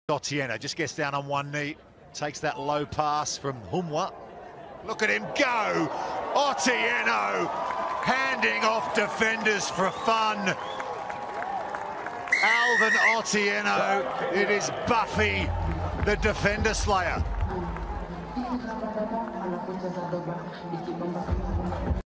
Otieno just gets down on one knee, takes that low pass from Humwa. Look at him go! Otieno handing off defenders for fun. Alvin Otieno, it is Buffy, the defender slayer.